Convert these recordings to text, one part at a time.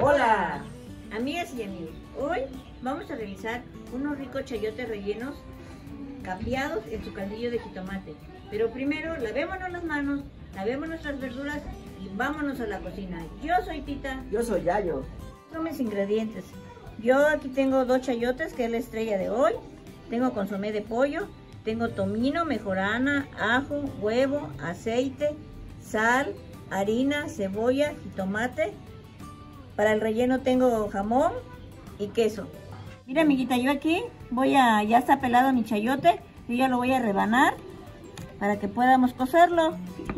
Hola, amigas y amigos, hoy vamos a realizar unos ricos chayotes rellenos capeados en su caldillo de jitomate. Pero primero lavémonos las manos, lavemos nuestras verduras y vámonos a la cocina. Yo soy Tita. Yo soy Yayo. Son mis ingredientes. Yo aquí tengo 2 chayotes, que es la estrella de hoy. Tengo consomé de pollo, tengo tomino, mejorana, ajo, huevo, aceite, sal, harina, cebolla, jitomate. Para el relleno tengo jamón y queso. Mira, amiguita, yo aquí ya está pelado mi chayote. Yo ya lo voy a rebanar para que podamos cocerlo.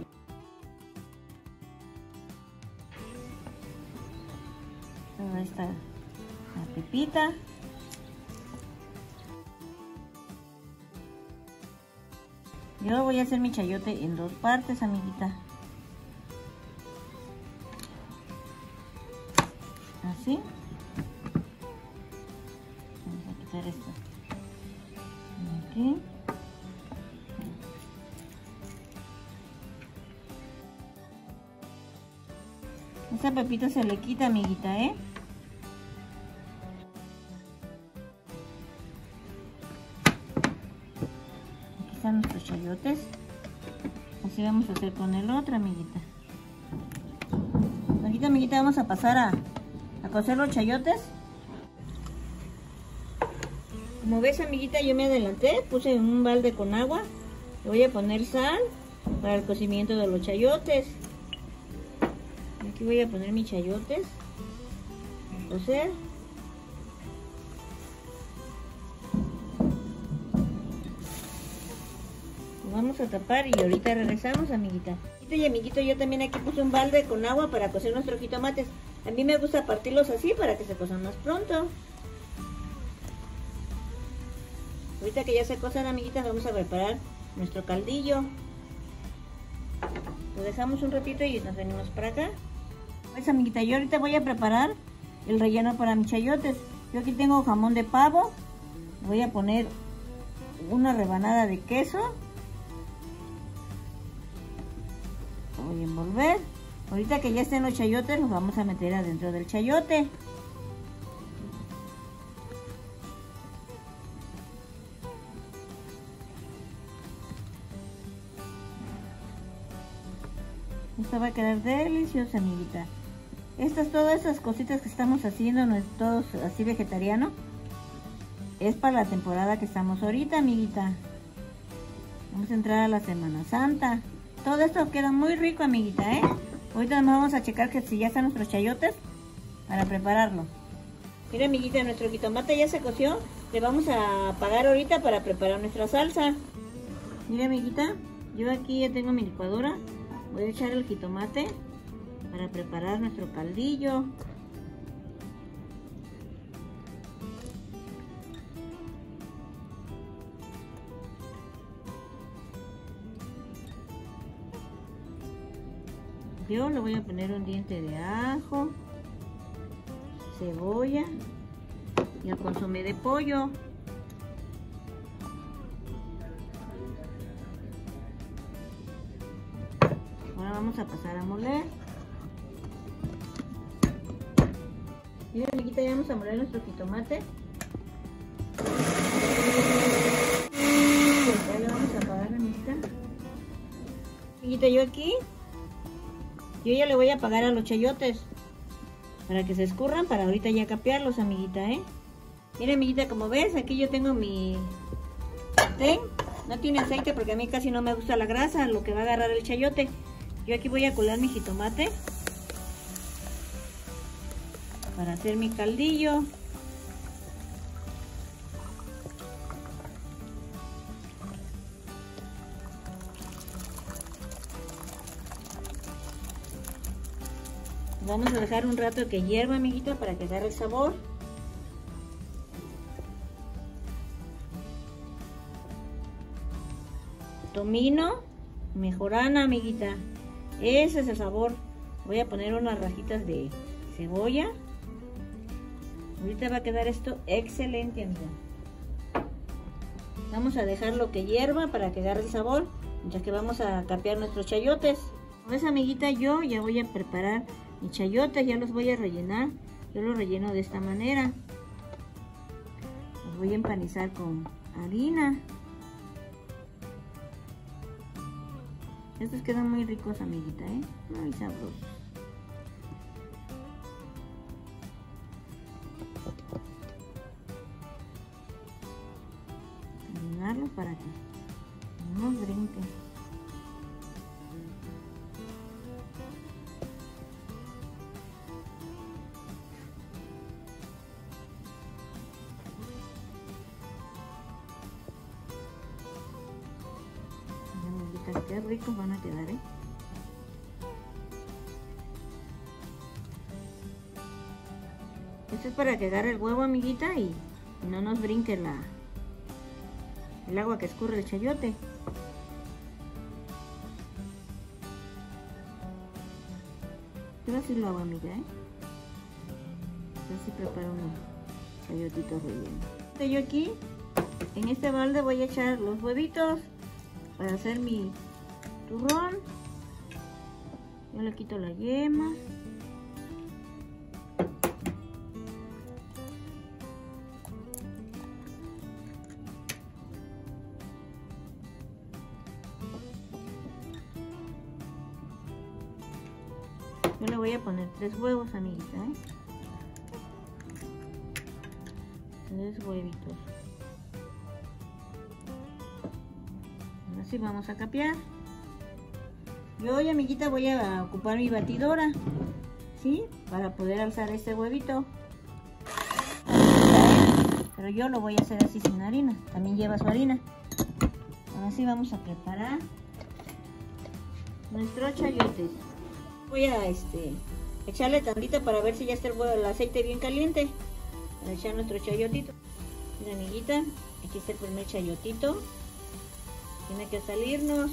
Ahí está la pepita. Yo voy a hacer mi chayote en 2 partes, amiguita. Así. Vamos a quitar esto. Aquí. Esta pepita se le quita, amiguita, ¿eh? Aquí están nuestros chayotes. Así vamos a hacer con el otro, amiguita. Ahorita, amiguita, vamos a pasar a cocer los chayotes. Como ves, amiguita, yo me adelanté, puse en un balde con agua. Le voy a poner sal para el cocimiento de los chayotes. Aquí voy a poner mis chayotes a cocer. Lo vamos a tapar y ahorita regresamos, amiguita. Y amiguito, yo también aquí puse un balde con agua para cocer nuestros jitomates. A mí me gusta partirlos así para que se cozan más pronto. Ahorita que ya se cocen, amiguitas, vamos a preparar nuestro caldillo. Lo dejamos un ratito y nos venimos para acá. Pues, amiguita, yo ahorita voy a preparar el relleno para mis chayotes. Yo aquí tengo jamón de pavo. Voy a poner una rebanada de queso. Lo voy a envolver. Ahorita que ya estén los chayotes, los vamos a meter adentro del chayote. Esto va a quedar delicioso, amiguita. Todas esas cositas que estamos haciendo, no es todo así vegetariano. Es para la temporada que estamos ahorita, amiguita. Vamos a entrar a la Semana Santa. Todo esto queda muy rico, amiguita, ¿eh? Ahorita nos vamos a checar que si ya están nuestros chayotes para prepararlo. Mira, amiguita, nuestro jitomate ya se coció. Le vamos a apagar ahorita para preparar nuestra salsa. Mira, amiguita, yo aquí ya tengo mi licuadora. Voy a echar el jitomate para preparar nuestro caldillo. Yo le voy a poner un diente de ajo, cebolla y el consomé de pollo. Ahora vamos a pasar a moler. Mira, amiguita, ya vamos a moler nuestro jitomate. Ya le vamos a apagar, amiguita. Amiguita, yo ya le voy a apagar a los chayotes para que se escurran, para ahorita ya capearlos, amiguita, ¿eh? Mira, amiguita, como ves, aquí yo tengo mi sartén. No tiene aceite porque a mí casi no me gusta la grasa, lo que va a agarrar el chayote. Yo aquí voy a colar mi jitomate para hacer mi caldillo. Vamos a dejar un rato que hierva, amiguita, para que agarre el sabor. Tomino, mejorana, amiguita. Ese es el sabor. Voy a poner unas rajitas de cebolla. Ahorita va a quedar esto excelente, amiga. Vamos a dejarlo que hierva para que agarre el sabor, ya que vamos a capear nuestros chayotes. Pues, amiguita, yo ya voy a preparar mis chayotes, ya los voy a rellenar. Yo los relleno de esta manera. Los voy a empanizar con harina. Estos quedan muy ricos, amiguita, muy sabrosos. Rellenarlos para que no nos brinquen. Qué ricos van a quedar, Esto es para que agarre el huevo, amiguita, y no nos brinque el agua que escurre el chayote. Yo así lo hago, amiga, Yo así preparo unos chayotitos rellenos. Yo aquí, en este balde, voy a echar los huevitos para hacer mi turrón. Yo le quito la yema. Yo le voy a poner 3 huevos, amiguita, 3 huevitos. Así vamos a capear. Yo hoy, amiguita, voy a ocupar mi batidora, ¿sí? Para poder alzar este huevito. Pero yo lo voy a hacer así sin harina. También lleva su harina. Ahora sí vamos a preparar nuestros chayotes. Voy a echarle tantito para ver si ya está el aceite bien caliente. Para echar nuestro chayotito. Mira, amiguita, aquí está el primer chayotito. Tiene que salirnos.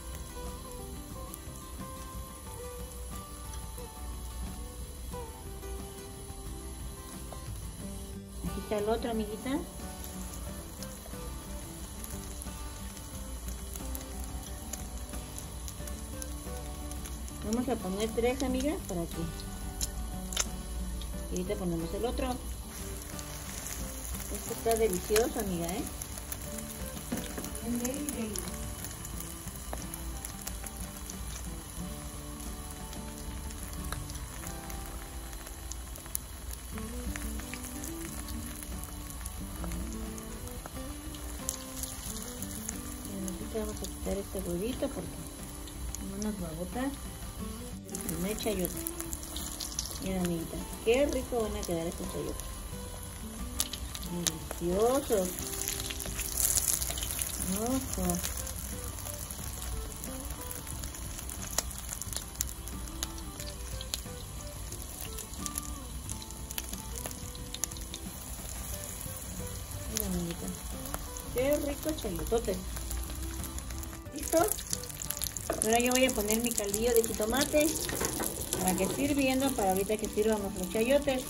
Aquí está el otro, amiguita. Vamos a poner 3, amigas, para que... Y ahorita ponemos el otro. Esto está delicioso, amiga, Vamos a quitar este huevito porque no nos va a botar. El primer chayote. Mira, amiguita, qué rico van a quedar estos chayotes. Deliciosos. Ojo. Mira, amiguita, qué rico chayotote. ¿Listo? Ahora yo voy a poner mi caldillo de jitomate para que esté hirviendo, para ahorita que sirvamos los chayotes.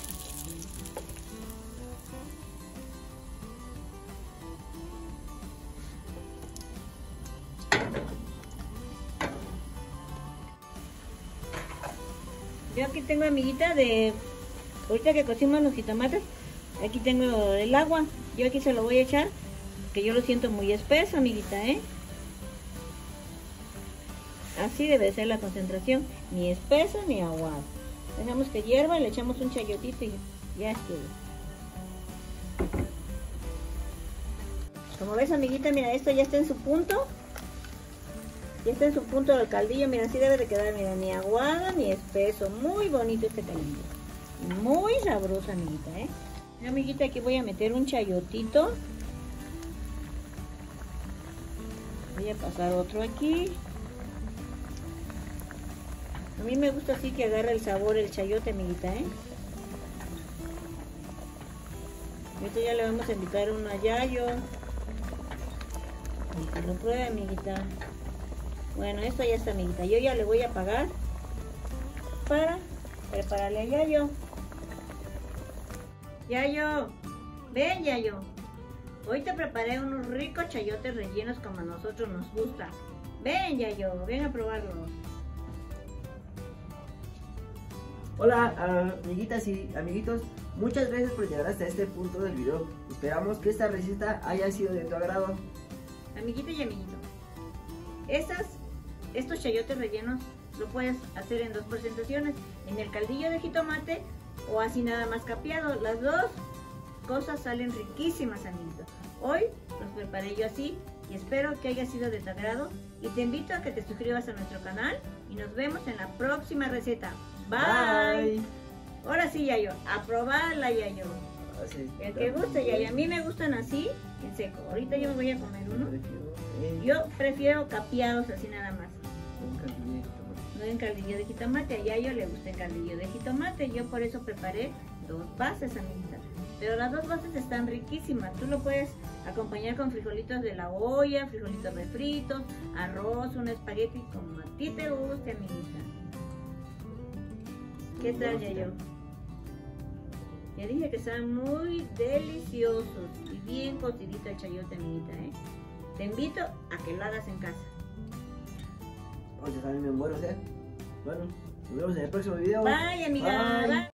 Yo aquí tengo, amiguita, ahorita que cocimos los jitomates, aquí tengo el agua. Yo aquí se lo voy a echar, que yo lo siento muy espeso, amiguita, Así debe ser la concentración, ni espeso ni aguado. Dejamos que hierva, le echamos un chayotito y ya estuvo. Como ves, amiguita, mira, esto ya está en su punto. Ya está en su punto el caldillo, mira, así debe de quedar, mira, ni aguado ni espeso. Muy bonito este caldillo. Muy sabroso, amiguita, Mira, amiguita, aquí voy a meter un chayotito. Voy a pasar otro aquí. A mí me gusta así que agarre el sabor el chayote, amiguita, Ahorita ya le vamos a invitar uno a Yayo. Y que lo pruebe, amiguita. Bueno, esto ya está, amiguita. Yo ya le voy a apagar para prepararle a Yayo. Yayo, ven, Yayo. Hoy te preparé unos ricos chayotes rellenos como a nosotros nos gusta. Ven, Yayo, ven a probarlos. Hola amiguitas y amiguitos, muchas gracias por llegar hasta este punto del video. Esperamos que esta receta haya sido de tu agrado. Amiguita y amiguito, estos chayotes rellenos lo puedes hacer en dos presentaciones, en el caldillo de jitomate o así nada más capeado. Las dos cosas salen riquísimas, amiguito. Hoy los preparé yo así y espero que haya sido de tu agrado y te invito a que te suscribas a nuestro canal y nos vemos en la próxima receta. Bye. Ahora sí, Yayo, a probarla, Yayo. El que guste, Yayo. A mí me gustan así, en seco. Ahorita yo me voy a comer uno. Yo prefiero capeados así nada más. No en caldillo de jitomate. A Yayo le gusta en caldillo de jitomate. Yo por eso preparé dos bases, amiguita. Pero las dos bases están riquísimas. Tú lo puedes acompañar con frijolitos de la olla, frijolitos refritos, arroz, un espagueti como a ti te guste, amiguita. ¿Qué tal, Yayo? Ya dije que están muy deliciosos y bien cocidito el chayote, amiguita, ¿eh? Te invito a que lo hagas en casa. Oye, también bien buenos, ¿eh? Bueno, nos vemos en el próximo video. Bye, amiga. Bye.